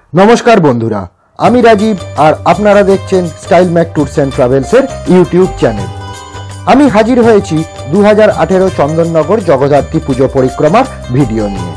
नमस्कार बंधुरा, आमी राजीव और आपनारा देखছেন स्टाइल मैक टूर्स एंड ट्रैवल्सের यूट्यूब चैनल। आमी हाजिर হয়েছি 2018 চন্দননগর জগদ্ধাত্রী পুজো পরিক্রমার ভিডিও নিয়ে।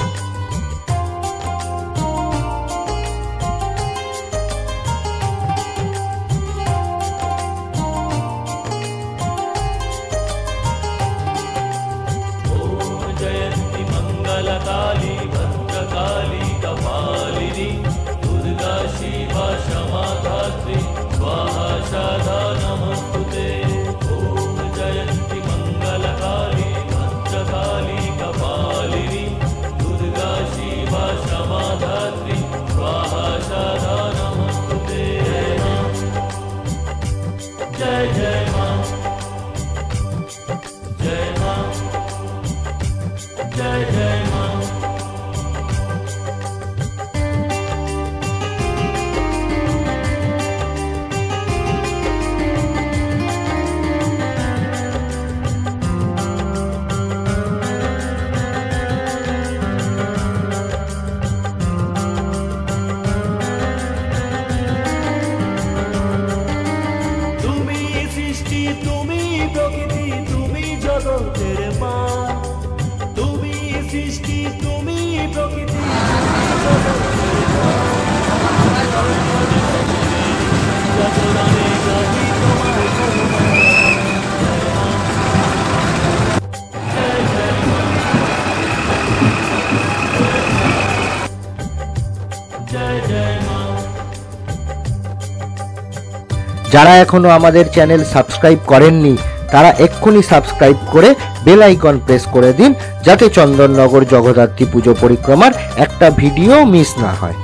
যারা এখনো আমাদের চ্যানেল সাবস্ক্রাইব করেননি তারা এক্ষুনি সাবস্ক্রাইব করে বেল আইকন প্রেস করে দিন, যাতে চন্দননগর জগদ্ধাত্রী পুজো পরিক্রমার একটা ভিডিও মিস না হয়।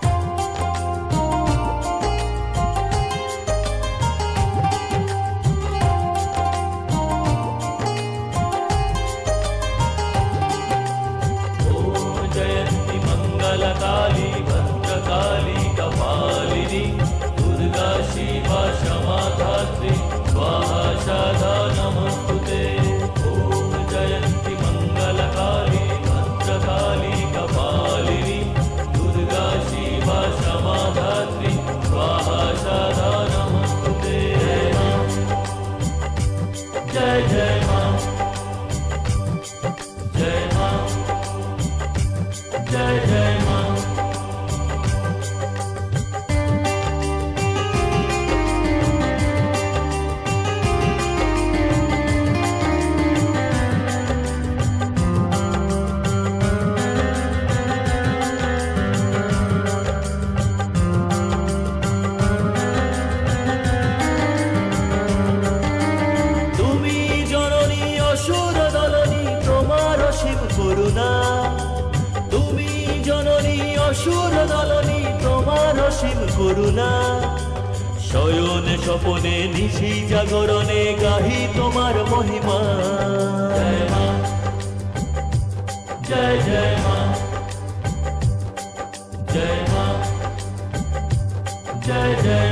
শয়ন স্বপনে নিশি জাগরণে গাহি তোমার মহিমা। জয় মা, জয় জয় মা, জয় মা, জয় জয়